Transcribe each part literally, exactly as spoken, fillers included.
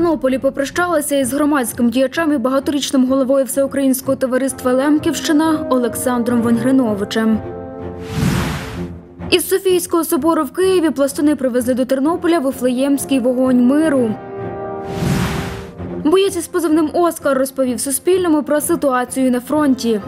Тернополі попрощалися із громадським діячем і багаторічним головою Всеукраїнського товариства «Лемківщина» Олександром Венгриновичем. Із Софійського собору в Києві пластуни привезли до Тернополя Вифлеємський вогонь миру. Боєць із позивним «Оскар» розповів Суспільному про ситуацію на фронті.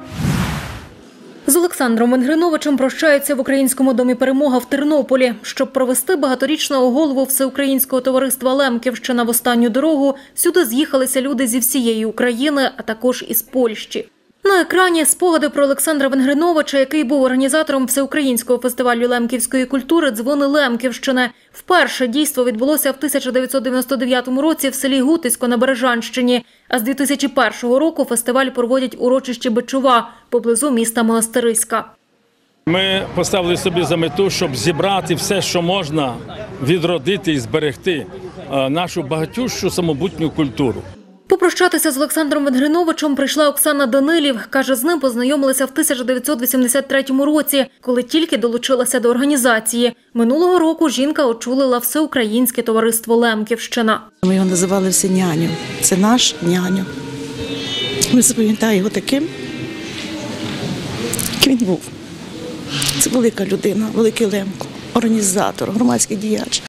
З Олександром Венгриновичем прощаються в Українському домі «Перемога» в Тернополі. Щоб провести багаторічного голову Всеукраїнського товариства «Лемківщина» в останню дорогу, сюди з'їхалися люди зі всієї України, а також із Польщі. На екрані спогади про Олександра Венгриновича, який був організатором Всеукраїнського фестивалю лемківської культури «Дзвони Лемківщини». Вперше дійство відбулося в тисяча дев'ятсот дев'яносто дев'ятому році в селі Гутисько на Бережанщині. А з дві тисячі першого року фестиваль проводять у урочищі Бичова, поблизу міста Монастириська. Ми поставили собі за мету, щоб зібрати все, що можна, відродити і зберегти нашу багатющу самобутню культуру. Попрощатися з Олександром Венгриновичем прийшла Оксана Данилів. Каже, з ним познайомилися в тисяча дев'ятсот вісімдесят третьому році, коли тільки долучилася до організації. Минулого року жінка очолила Всеукраїнське товариство «Лемківщина». Ми його називали всі няню. Це наш няню. Ми запам'ятаємо його таким, яким він був. Це велика людина, великий Лемко, організатор, громадський діяч.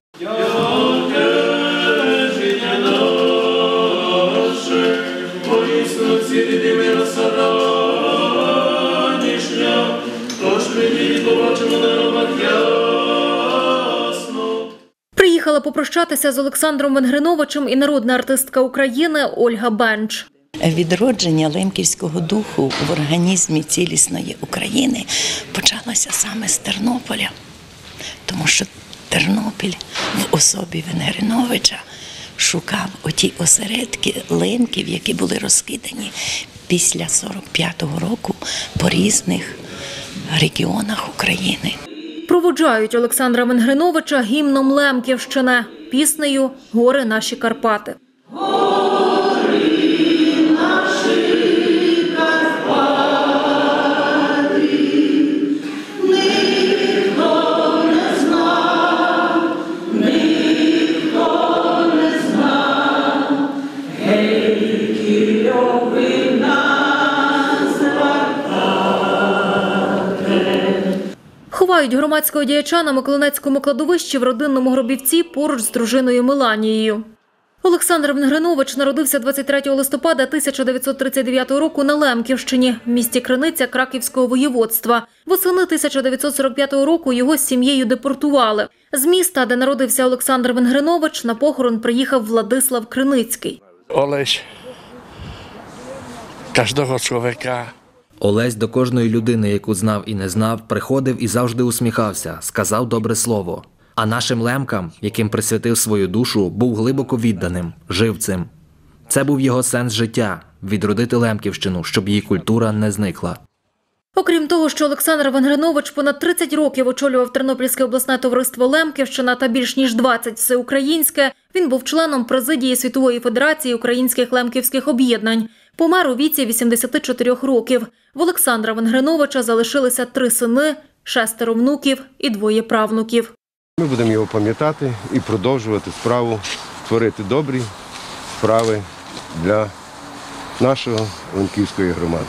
Приїхала попрощатися з Олександром Венгриновичем і народна артистка України Ольга Бенч. Відродження лемківського духу в організмі цілісної України почалося саме з Тернополя, тому що Тернопіль в особі Венгриновича шукав оті осередки лемків, які були розкидані після сорок п'ятого року по різних регіонах України. Проводжають Олександра Венгриновича гімном Лемківщини, піснею «Гори наші Карпати». Ховають громадського діяча на Миколинецькому кладовищі в родинному гробівці поруч з дружиною Меланією. Олександр Венгринович народився двадцять третього листопада тисяча дев'ятсот тридцять дев'ятого року на Лемківщині, в місті Криниця Краківського воєводства. Восени тисяча дев'ятсот сорок п'ятого року його з сім'єю депортували. З міста, де народився Олександр Венгринович, на похорон приїхав Владислав Криницький. Олесь кожного чоловіка. Олесь до кожної людини, яку знав і не знав, приходив і завжди усміхався, сказав добре слово. А нашим лемкам, яким присвятив свою душу, був глибоко відданим, жив цим. Це був його сенс життя – відродити Лемківщину, щоб її культура не зникла. Окрім того, що Олександр Венгринович понад тридцять років очолював Тернопільське обласне товариство «Лемківщина» та більш ніж двадцять всеукраїнське, він був членом президії Світової федерації українських лемківських об'єднань. Помер у віці вісімдесяти чотирьох років. В Олександра Венгриновича залишилися три сини, шестеро внуків і двоє правнуків. Ми будемо його пам'ятати і продовжувати справу, творити добрі справи для нашої Лемківської громади.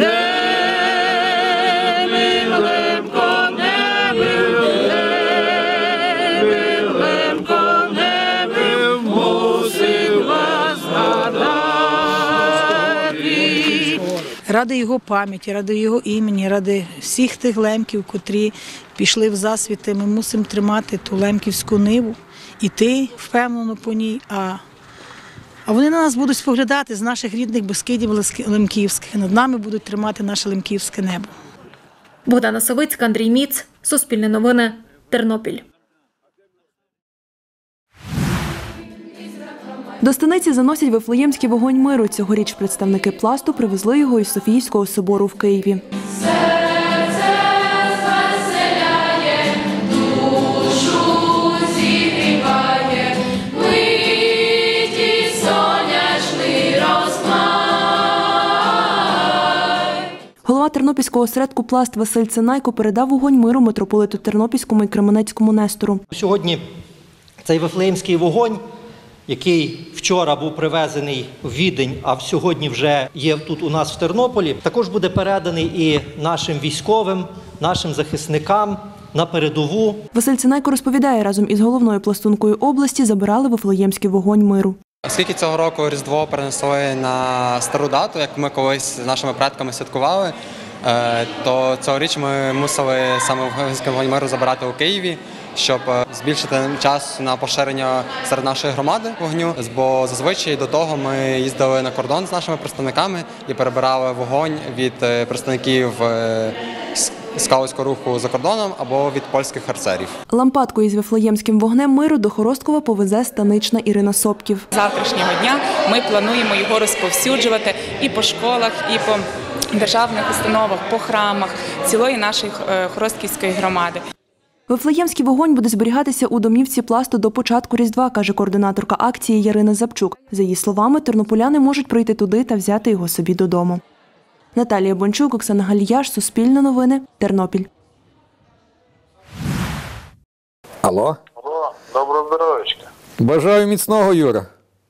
Ради його пам'яті, ради його імені, ради всіх тих лемків, котрі пішли в засвіти, ми мусимо тримати ту лемківську ниву, іти впевнено по ній, а, а вони на нас будуть споглядати з наших рідних Бескидів лемківських, над нами будуть тримати наше лемківське небо. Богдана Савицька, Андрій Міц, Суспільне новини, Тернопіль. До станиці заносять Вифлеємський вогонь миру. Цьогоріч представники «Пласту» привезли його із Софійського собору в Києві. Голова Тернопільського осередку «Пласт» Василь Цинайко передав вогонь миру митрополиту Тернопільському і Кременецькому Нестору. Сьогодні цей Вифлеємський вогонь який вчора був привезений в Відень, а сьогодні вже є тут у нас в Тернополі, також буде переданий і нашим військовим, нашим захисникам на передову. Василь Цинайко розповідає, разом із головною пластункою області забирали Вифлеємський вогонь миру. Оскільки цього року Різдво перенесли на стару дату, як ми колись з нашими предками святкували, то цьогоріч ми мусили саме Вифлеємський вогонь миру забирати у Києві, щоб збільшити час на поширення серед нашої громади вогню. Бо зазвичай до того ми їздили на кордон з нашими представниками і перебирали вогонь від представників скаутського руху за кордоном або від польських харцерів. Лампадку із Вифлеємським вогнем миру до Хоросткова повезе станична Ірина Собків. Завтрашнього дня ми плануємо його розповсюджувати і по школах, і по державних установах, по храмах цілої нашої Хоростківської громади. Вифлеємський вогонь буде зберігатися у домівці Пласту до початку Різдва, каже координаторка акції Ярина Забчук. За її словами, тернополяни можуть прийти туди та взяти його собі додому. Наталія Бончук, Оксана Галіяш, Суспільне новини, Тернопіль. Алло? Алло, доброго здоров'ячка. Бажаю міцного, Юра.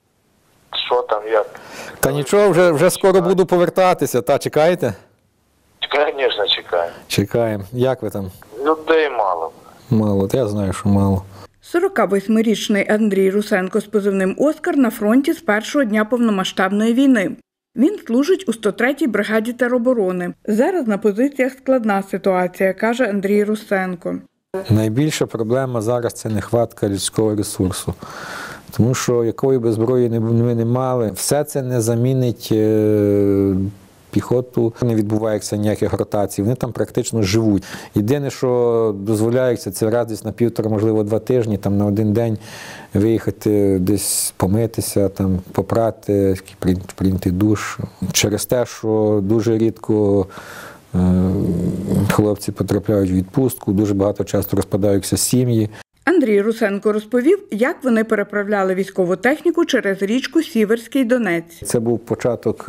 Що там, як? Та нічого, вже, вже скоро буду повертатися. Та, чекаєте? Звісно, чекаємо. Чекаємо. Як ви там? Людей мало. Мало, я знаю, що мало. сорокавосьмирічний Андрій Русенко з позивним «Оскар» на фронті з першого дня повномасштабної війни. Він служить у сто третій бригаді тероборони. Зараз на позиціях складна ситуація, каже Андрій Русенко. Найбільша проблема зараз – це нехватка людського ресурсу. Тому що якої би зброї ми не мали, все це не замінить піхоту, не відбувається ніяких ротацій, вони там практично живуть. Єдине, що дозволяється, це раз десь на півтора, можливо, два тижні, там на один день виїхати десь помитися, там попрати, прийняти душ. Через те, що дуже рідко е, хлопці потрапляють в відпустку, дуже багато часто розпадаються сім'ї. Андрій Русенко розповів, як вони переправляли військову техніку через річку Сіверський Донець. Це був початок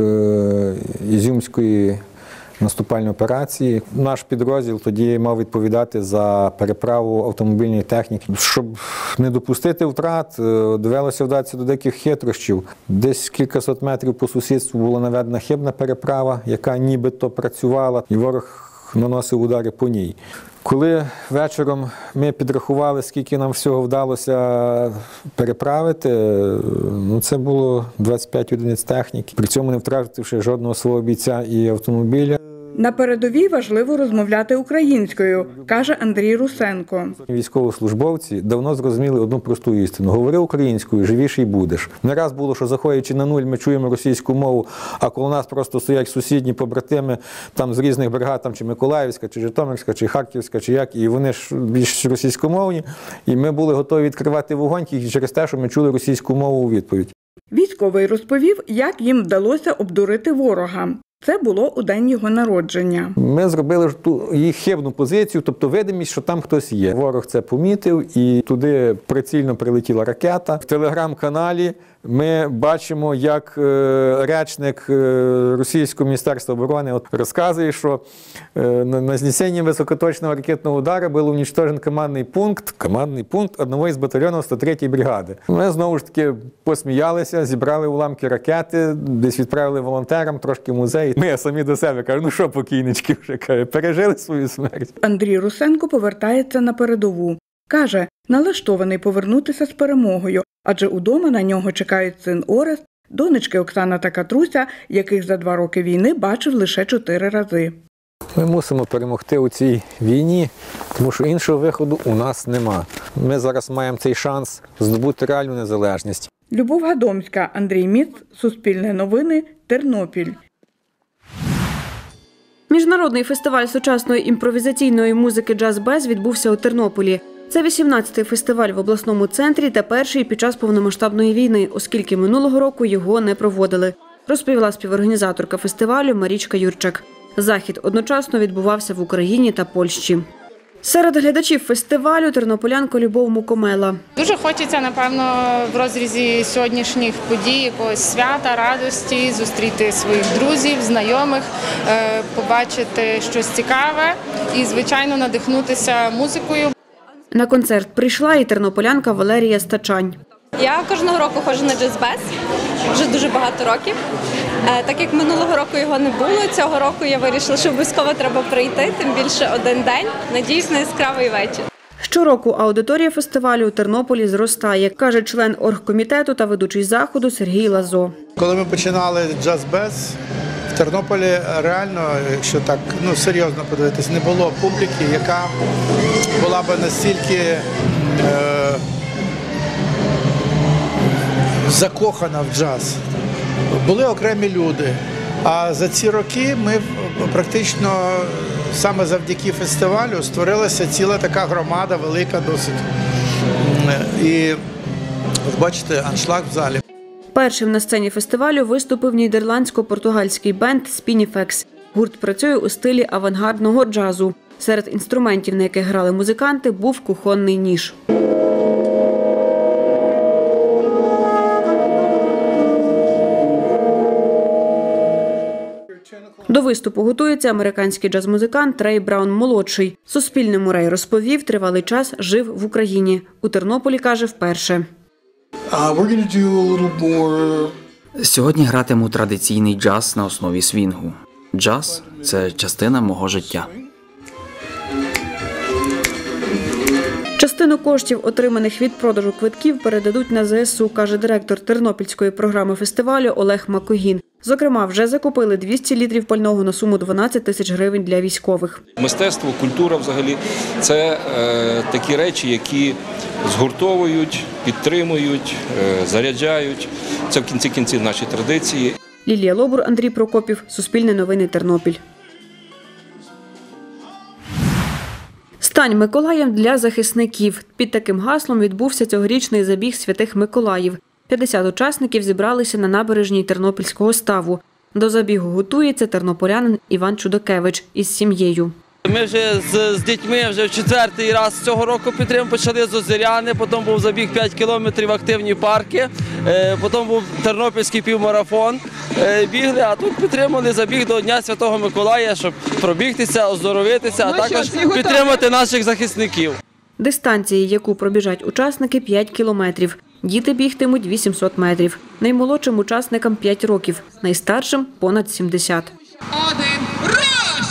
Ізюмської наступальної операції. Наш підрозділ тоді мав відповідати за переправу автомобільної техніки. Щоб не допустити втрат, довелося вдатися до деяких хитрощів. Десь кількасот метрів по сусідству була наведена хибна переправа, яка нібито працювала, і ворог наносив удари по ній. Коли вечором ми підрахували, скільки нам всього вдалося переправити, ну це було двадцять п'ять одиниць техніки, при цьому не втративши жодного свого бійця і автомобіля. На передовій важливо розмовляти українською, каже Андрій Русенко. Військовослужбовці давно зрозуміли одну просту істину. Говори українською, живіший будеш. Не раз було, що заходячи на нуль, ми чуємо російську мову, а коли у нас просто стоять сусідні побратими там з різних бригад, там чи Миколаївська, чи Житомирська, чи Харківська, чи як, і вони ж більш російськомовні, і ми були готові відкривати вогонь тільки через те, що ми чули російську мову у відповідь. Військовий розповів, як їм вдалося обдурити ворога. Це було у день його народження. Ми зробили ту їх хибну позицію, тобто видимість, що там хтось є. Ворог це помітив, і туди прицільно прилетіла ракета. В телеграм-каналі ми бачимо, як речник Російського міністерства оборони розказує, що на знесенні високоточного ракетного удару був уничтожен командний пункт, командний пункт одного із батальйонів сто третьої бригади. Ми знову ж таки посміялися, зібрали уламки ракети, десь відправили волонтерам, трошки в музей. Ми самі до себе кажемо, ну що покійнички вже, каже, пережили свою смерть. Андрій Русенко повертається на передову. Каже, налаштований повернутися з перемогою, адже удома на нього чекають син Орест, донечки Оксана та Катруся, яких за два роки війни бачив лише чотири рази. Ми мусимо перемогти у цій війні, тому що іншого виходу у нас нема. Ми зараз маємо цей шанс здобути реальну незалежність. Любов Гадомська, Андрій Міц, Суспільне новини, Тернопіль. Міжнародний фестиваль сучасної імпровізаційної музики «Джаз-Без» відбувся у Тернополі. Це вісімнадцятий фестиваль в обласному центрі та перший під час повномасштабної війни, оскільки минулого року його не проводили, розповіла співорганізаторка фестивалю Марічка Юрчак. Захід одночасно відбувався в Україні та Польщі. Серед глядачів фестивалю тернополянка Любов Мукомела. Дуже хочеться, напевно, в розрізі сьогоднішніх подій, якогось свята, радості, зустріти своїх друзів, знайомих, побачити щось цікаве і, звичайно, надихнутися музикою. На концерт прийшла і тернополянка Валерія Стачань. Я кожного року ходжу на джаз-без, вже дуже багато років. Так як минулого року його не було, цього року я вирішила, що обов'язково треба прийти, тим більше один день. Надіюсь на яскравий вечір. Щороку аудиторія фестивалю у Тернополі зростає, каже член оргкомітету та ведучий заходу Сергій Лазо. Коли ми починали джаз-без, в Тернополі реально, якщо так ну, серйозно подивитись, не було публіки, яка була б настільки е, закохана в джаз. Були окремі люди, а за ці роки ми практично саме завдяки фестивалю створилася ціла така громада, велика досить. І бачите, аншлаг в залі. Першим на сцені фестивалю виступив нідерландсько-португальський бенд «Спініфекс». Гурт працює у стилі авангардного джазу. Серед інструментів, на яких грали музиканти, був кухонний ніж. До виступу готується американський джаз-музикант Рей Браун-молодший. Суспільному Рей розповів, тривалий час жив в Україні. У Тернополі, каже, вперше. Сьогодні гратиму традиційний джаз на основі свінгу. Джаз – це частина мого життя. Частину коштів, отриманих від продажу квитків, передадуть на зе ес у, каже директор тернопільської програми фестивалю Олег Макогін. Зокрема, вже закупили двісті літрів пального на суму дванадцять тисяч гривень для військових. Мистецтво, культура взагалі – це е, такі речі, які згуртовують, підтримують, е, заряджають. Це в кінці кінців наші традиції. Лілія Лобур, Андрій Прокопів, Суспільне новини, Тернопіль. «Стань Миколаєм для захисників». Під таким гаслом відбувся цьогорічний забіг Святих Миколаїв. п'ятдесят учасників зібралися на набережній Тернопільського ставу. До забігу готується тернополянин Іван Чудокевич із сім'єю. Ми вже з, з дітьми вже в четвертий раз цього року підтримку почали з Озеряни, потім був забіг п'ять кілометрів в активні парки, потім був тернопільський півмарафон, бігли, а тут підтримали забіг до Дня Святого Миколая, щоб пробігтися, оздоровитися, а також підтримати наших захисників. Дистанції, яку пробіжать учасники, п'ять кілометрів. Діти бігтимуть вісімсот метрів. Наймолодшим учасникам п'ять років, найстаршим – понад сімдесят. Один, руш!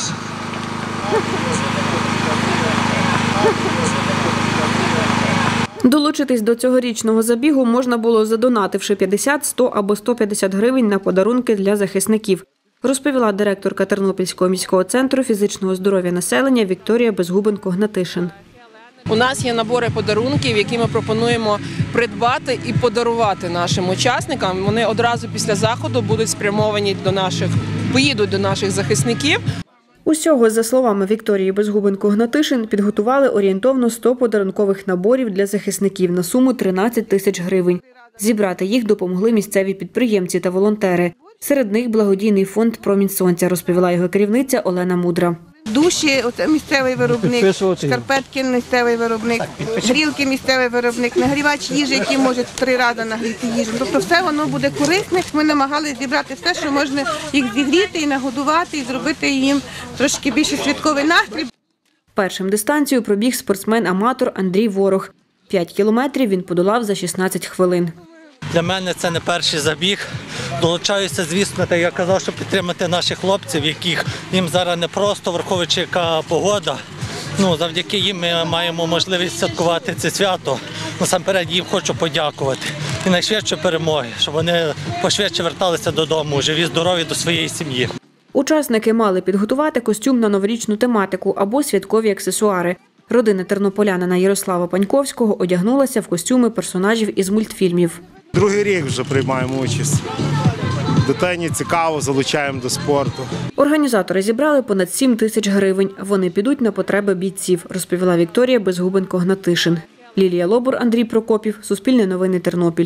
Долучитись до цьогорічного забігу можна було, задонативши п'ятдесят, сто або сто п'ятдесят гривень на подарунки для захисників, розповіла директорка Тернопільського міського центру фізичного здоров'я населення Вікторія Безгубенко-Гнатишин. У нас є набори подарунків, які ми пропонуємо придбати і подарувати нашим учасникам. Вони одразу після заходу будуть спрямовані до наших, поїдуть до наших захисників. Усього, за словами Вікторії Безгубенко-Гнатишин, підготували орієнтовно сто подарункових наборів для захисників на суму тринадцять тисяч гривень. Зібрати їх допомогли місцеві підприємці та волонтери. Серед них благодійний фонд «Промінь сонця», розповіла його керівниця Олена Мудра. Душі – місцевий виробник, шкарпетки – місцевий виробник, грілки – місцевий виробник, нагрівач їжі, який може три рази нагріти їжу. Тобто все воно буде корисне. Ми намагалися зібрати все, що можна їх зігріти і нагодувати, і зробити їм трошки більше святковий настрій. Першим дистанцію пробіг спортсмен-аматор Андрій Ворог. П'ять кілометрів він подолав за шістнадцять хвилин. Для мене це не перший забіг. Долучаюся, звісно, так я казав, щоб підтримати наших хлопців, яких їм зараз не просто, враховуючи яка погода. Ну, завдяки їм ми маємо можливість святкувати це свято. Насамперед їм хочу подякувати. І найшвидше перемоги, щоб вони пошвидше верталися додому, живі, здорові до своєї сім'ї. Учасники мали підготувати костюм на новорічну тематику або святкові аксесуари. Родина тернополянина Ярослава Паньковського одягнулася в костюми персонажів із мультфільмів. Другий рік вже приймаємо участь. Дитині цікаво, залучаємо до спорту. Організатори зібрали понад сім тисяч гривень. Вони підуть на потреби бійців, розповіла Вікторія Безгубенко-Гнатишин. Лілія Лобур, Андрій Прокопів, Суспільне новини, Тернопіль.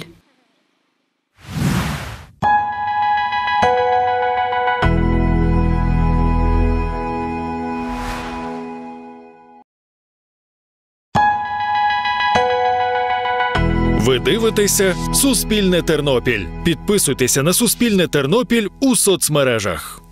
Ви дивитеся «Суспільне Тернопіль». Підписуйтеся на «Суспільне Тернопіль» у соцмережах.